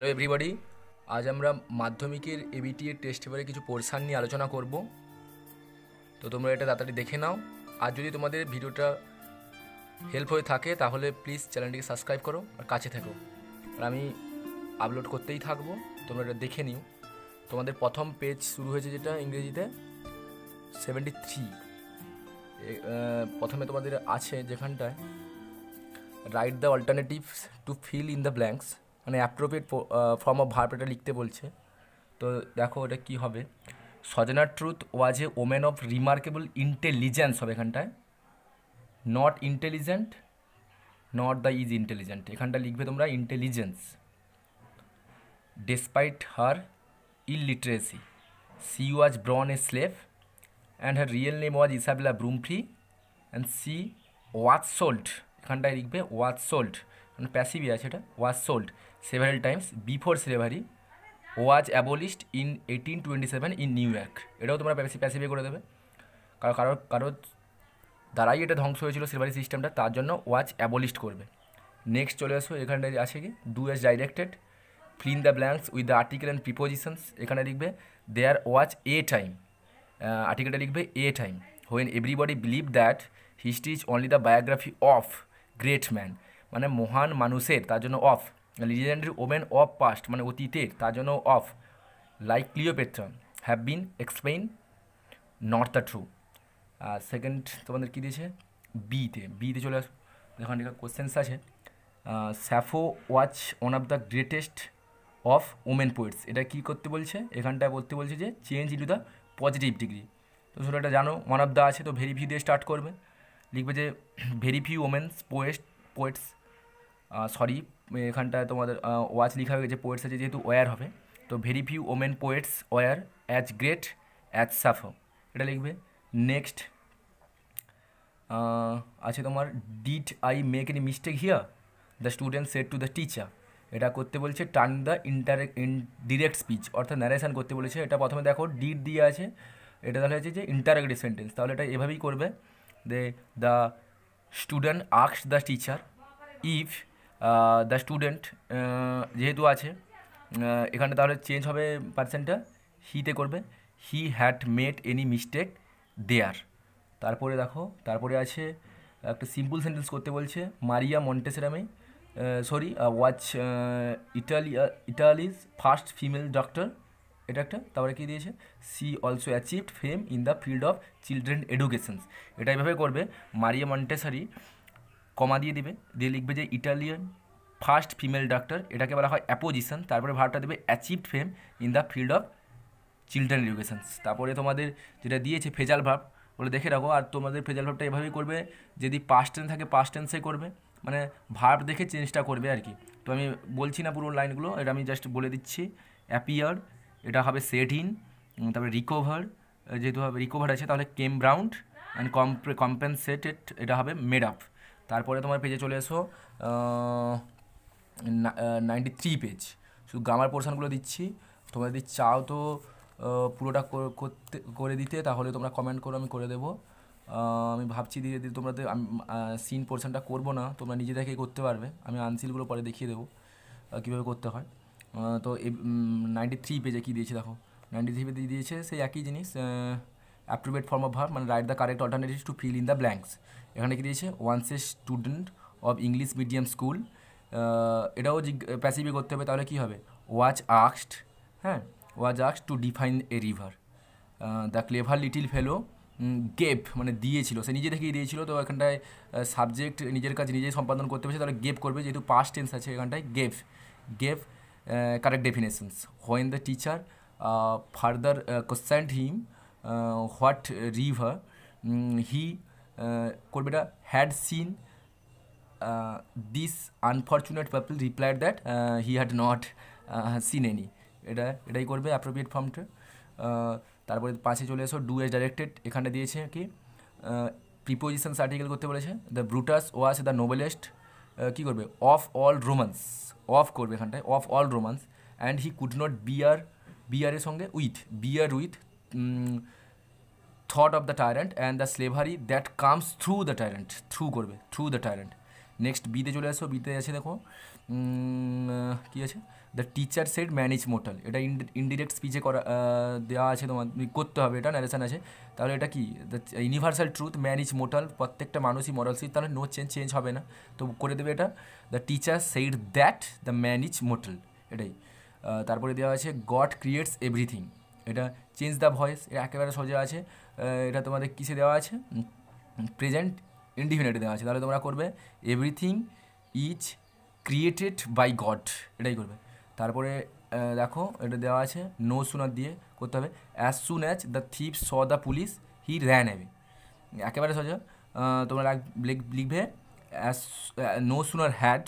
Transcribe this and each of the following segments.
Hello everybody, আজ আমরা মাধ্যমিকের এবিটি এর টেস্ট পেপারে কিছু পোর্শন নিয়ে আলোচনা করব। তো তোমরা এটা তাড়াতাড়ি দেখে নাও। আর যদি তোমাদের ভিডিওটা হেল্প হয়ে থাকে তাহলে প্লিজ চ্যানেলটিকে সাবস্ক্রাইব করো আর কাছে থেকো। আর আমি আপলোড করতেই থাকবো, তোমরা এটা দেখে নিও। তোমাদের প্রথম পেজ শুরু হয়েছে যেটা ইংরেজিতে 73। প্রথমে তোমাদের আছে যেখানটায় write the alternatives to fill in the blanks, মানে অ্যাপ্রোপ্রিয়েট ফর্ম অফ ভার্ব এটা লিখতে বলছে। তো দেখো এটা কী হবে। Sojourner Truth was a woman of remarkable intelligence হবে এখানটায়, not intelligent, not the is intelligent, এখানটা লিখবে তোমরা intelligence. Despite her illiteracy she was born a slave and her real name was Isabella Baumfree and she was sold, এখানটায় লিখবে was sold, মানে প্যাসিভই আছে এটা, was sold several times before slavery, was abolished in 1827 in New York. এটাও তোমরা প্যাসিভে করে দেবে, কারো দ্বারাই এটা ধ্বংস হয়েছিল স্লেভারি সিস্টেমটা, তার জন্য ওয়াজ অ্যাবলিশড করবে। নেক্সট চলে আসো, এখানটায় আছে কি do as directed, fill in the blanks with the article and prepositions, এখানে লিখবে দেয়ার ওয়াজ এ টাইম, আর্টিকেলটা লিখবে a time when everybody believe that history is only the biography of great man, মানে মহান মানুষের, তার জন্য of, legendary women of past মানে অতীতের, তার জন্য of, like Cleopatra have been explain not the true. আর সেকেন্ড তোমাদের কী দিয়েছে বিতে চলে আসো, যখন এখানে কোশ্চেন্স আছে। Sappho was one of the greatest of women poets, এটা কী করতে বলছে, এখানটায় বলতে বলছে যে change into the positive degree. তো সেটা এটা জানো, ওয়ান অফ দ্য আছে তো ভেরি ফিউ দিয়ে স্টার্ট করবে, লিখবে যে very few women's poets, sorry এখানটায় তোমাদের ওয়াচ লেখা হয়ে গেছে, পোয়েটস আছে যেহেতু ওয়ার হবে, তো very few women poets were as great as Sappho, এটা লিখবে। নেক্সট আছে তোমার did I make any mistake here, the student said to the teacher, এটা করতে বলছে টার্ন দ্য ডিরেক্ট স্পিচ, অর্থাৎ ন্যারেশন করতে বলেছে। এটা প্রথমে দেখো ডিড দিয়ে আছে, এটা তাহলে আছে যে ইন্টারোগেটিভ সেন্টেন্স, তাহলে এটা এভাবেই করবে the student asked the teacher if the student, যেহেতু আছে এখানে তাহলে চেঞ্জ হবে পার্সেন্টটা হিতে করবে, he had made any mistake there. তারপরে দেখো, তারপরে আছে একটা সিম্পল সেন্টেন্স করতে বলছে, Maria Montessori was Italy's first female doctor, এটা একটা। তারপরে কী দিয়েছে, she also achieved fame in the field of children educations, এটা এভাবে করবে, মারিয়া মন্টেসারি কমা দিয়ে দিবে, দিয়ে লিখবে যে ইটালিয়ান ফার্স্ট ফিমেল ডাক্তার, এটাকে বলা হয় অ্যাপোজিশন, তারপরে ভার্বটা দেবে achieved fame in the field of children educations. তারপরে তোমাদের যেটা দিয়েছে ফেজাল ভার্ব, বলে দেখে রাখো। আর তোমাদের ফেজাল ভার্বটা এভাবেই করবে, যদি পাস্ট টেন্স থাকে পাস্ট টেন্সে করবে, মানে ভার্ব দেখে চেঞ্জটা করবে আর কি। তো আমি বলছি না পুরো লাইনগুলো, এটা আমি জাস্ট বলে দিচ্ছি। অ্যাপিয়ার এটা হবে সেট ইন, তারপরে রিকভার, যেহেতু হবে রিকভার আছে তাহলে কেম ব্রাউন্ড, অ্যান্ড কম্পেনসেটেড এটা হবে মেড আপ। তারপরে তোমার পেজে চলে এসো 93 পেজ, শুধু গ্রামার পোর্শনগুলো দিচ্ছি। তোমরা যদি চাও তো পুরোটা করে দিতে, তাহলে তোমরা কমেন্ট করো, আমি করে দেবো। আমি ভাবছি দিয়ে দিতে তোমরা, আমি সিন পোর্শনটা করবো না, তোমরা নিজে থেকেই করতে পারবে, আমি আনসিলগুলো পরে দেখিয়ে দেবো কীভাবে করতে হয়। তো 93 পেজে কী দিয়েছে দেখো, 93 পেজে দিয়েছে সেই একই জিনিস, অ্যাপ্রোপ্রিয়েট ফর্ম অফ ভার্ব, মানে write the correct alternative to fill in the blanks. এখানে কী দিয়েছে, once a student of English medium school, এটাও প্যাসিভে করতে হবে, তাহলে কী হবে, ওয়াজ আস্কড, হ্যাঁ was asked to define a river, the clever little fellow gave, মানে দিয়েছিল, সে নিজে থেকেই দিয়েছিল, তো এখানটায় সাবজেক্ট নিজের কাজ নিজেই সম্পাদন করতে পেরেছে, তাহলে গেভ করবে, যেহেতু পাস্ট টেন্স আছে এখানটায় gave correct definitions. When the teacher further questioned him what river he করবে, এটা had seen this unfortunate people replied that he had not seen any, এটাই করবে অ্যাপ্রোপ্রিয়েট ফর্মটা। তারপরে পাশে চলে এসো ডু এস ডাইরেক্টেড, এখানে দিয়েছে কি প্রিপোজিশনস আর্টিকেল করতে বলেছে, the Brutus was the noblest, কী করবে, অফ অল রোমান্স, অফ করবে এখানটায়, of all Romans, and he could not বিয়ারের সঙ্গে bear with thought of the tyrant and the slavery that comes through the tyrant, through করবে, through the tyrant. Next বিতে চলে আসো, বিতে আছে দেখো কী আছে, the teacher said man is mortal, এটা ইনডিরেক্ট স্পিচে করা দেওয়া আছে, তোমার করতে হবে, এটা ন্যারেশন আছে। তাহলে এটা কি the universal truth man is mortal, প্রত্যেকটা মানুষই মরালশীল, তাহলে নো চেঞ্জ হবে না, তো করে দেবে এটা the teacher said that the man is mortal, এটাই। তারপরে দেওয়া আছে গড ক্রিয়েটস এভরিথিং, এটা চেঞ্জ দ্য ভয়েস, এটা একেবারে সোজা আছে। এটা তোমাদের কিসে দেওয়া আছে, প্রেজেন্ট ইনডিফিনিটে দেওয়া আছে, তাহলে তোমরা করবে everything is created by God, এটাই করবে। তারপরে দেখো এটা দেওয়া আছে নো সুনার দিয়ে করতে হবে, as soon as the thief saw the police he ran away, একেবারে সোজা। তোমরা লিখবে অ্যাজ নো সুনার হ্যাড,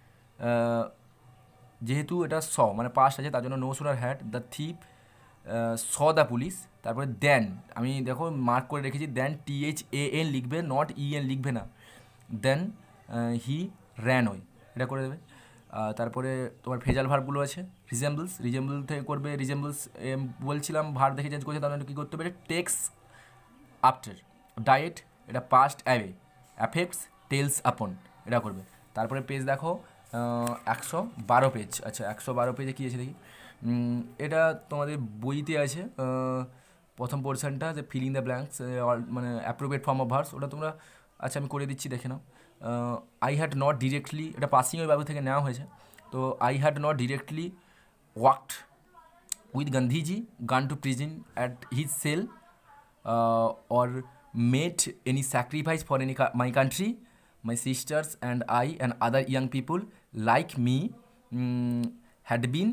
যেহেতু এটা স মানে পাস্ট আছে তার জন্য no sooner had the thief saw the police, তারপরে দেন আমি দেখো মার্ক করে রেখেছি দেন THAN লিখবে, নট EN লিখবে না, দেন হি র্যান ওয়ে, এটা করে দেবে। তারপরে তোমার ফেজাল ভার্বগুলো আছে, রিজেম্বলস থেকে করবে, রিজেম্বলস বলছিলাম ভার দেখে চেঞ্জ করছে, তাহলে কী করতে পারে টেক্স আফটার, ডায়েট এটা passed away, affects tells upon, এটা করবে। তারপরে পেজ দেখো 112 পেজ, আচ্ছা 112 পেজে কী আছে দেখি, এটা তোমাদের বইতে আছে, প্রথম পোর্শনটা যে ফিলিং দ্য ব্ল্যাঙ্কস মানে অ্যাপ্রোপ্রিয়েট ফর্ম অফ ভার্স, ওটা তোমরা, আচ্ছা আমি করে দিচ্ছি দেখে নাও। আই হ্যাড নট ডিরেক্টলি, এটা পাসিং ওই বাবু থেকে নেওয়া হয়েছে, তো I had not directly worked with Gandhiji gone to prison at his cell or made any sacrifice for my country, my sisters and I and other young people like me had been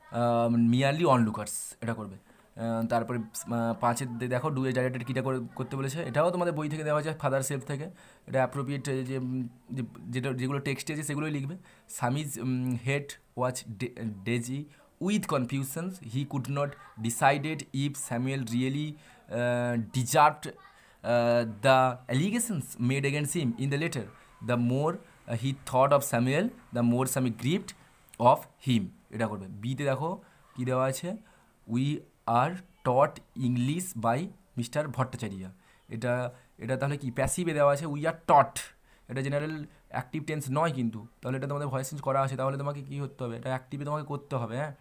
merely onlookers, এটা করবে। তারপরে পাঁচের দেখো do a directed কীটা করতে বলেছে, এটাও তোমাদের বই থেকে দেওয়া হয়েছে ফাদার সেলফ থেকে, এটা অ্যাপ্রোপ্রিয়েট যে যেগুলো টেক্সটে আছে সেগুলোই লিখবে। Sammy's head was dizzy with confusions, he could not decided if Samuel really deserved the allegations made against him in the letter. The more he thought of Samuel, the more Samuel grieved of him. এটা করবে। বিতে দেখো কী দেওয়া আছে, we are taught English by mister Bhattacharya, এটা এটা তাহলে কি প্যাসিভে দেওয়া আছে, উই আর টট, এটা জেনারেল অ্যাক্টিভ টেন্স নয় কিন্তু, তাহলে এটা তোমাদের ভয়েস চেঞ্জ করা আছে, তাহলে তোমাকে কী করতে হবে, এটা অ্যাক্টিভে তোমাকে করতে হবে, হ্যাঁ।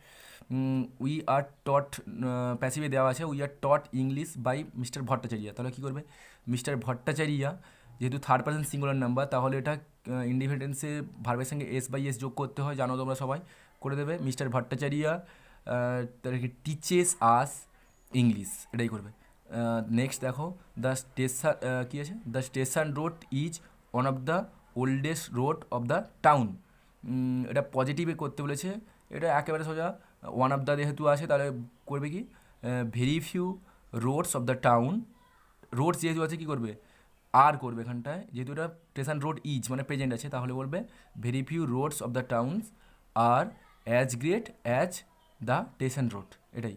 উই আর টট প্যাসিভে দেওয়া আছে, we are taught English by mister Bhattacharya, তাহলে কী করবে মিস্টার ভট্টাচার্য, যেহেতু থার্ড পার্সন সিঙ্গুলার নাম্বার, তাহলে এটা ইন্ডিপেন্ডেন্সে ভার্বের সঙ্গে S/S যোগ করতে হয়, জানো তোমরা সবাই, করে দেবে মিস্টার ভট্টাচার্য তাহলে কি টিচেস আস ইংলিশ, এটাই করবে। নেক্সট দেখো দ্য স্টেশন কী আছে, the station road is one of the oldest road of the town, এটা পজিটিভে করতে বলেছে, এটা একেবারে সোজা, ওয়ান অফ দ্য যেহেতু আছে তাহলে করবে কি very few roads of the town, roads যেহেতু আছে কী করবে আর করবে এখানটায়, যেহেতু এটা স্টেশন রোড ইজ মানে প্রেজেন্ট আছে, তাহলে বলবে very few roads of the towns are as great as the station road, এটাই।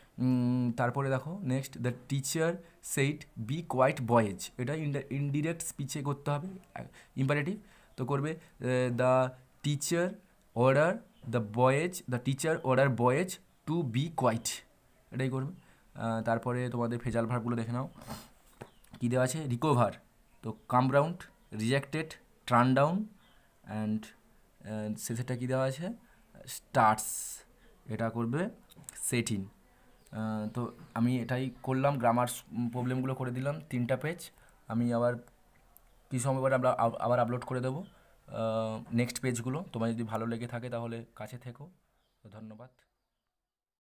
তারপরে দেখো নেক্সট the teacher said be quiet boys, এটা ইনডিরেক্ট স্পিচে করতে হবে, ইম্পারেটিভ, তো করবে the teacher order the teacher order boys to be quiet, এটাই করবে। তারপরে তোমাদের ফেজাল ভার্বগুলো দেখে নাও কী দেওয়া আছে, রিকভার, তো come round, rejected, turn down and শেষেরটা কী দেওয়া আছে, স্টার্টস, এটা করবে সেট ইন। তো আমি এটাই করলাম, গ্রামার প্রবলেমগুলো করে দিলাম 3টা পেজ, আমি আবার কিছু সময় পরে আবার আপলোড করে দেবো নেক্সট পেজগুলো, তোমার যদি ভালো লেগে থাকে তাহলে কাছে থেকো, ধন্যবাদ।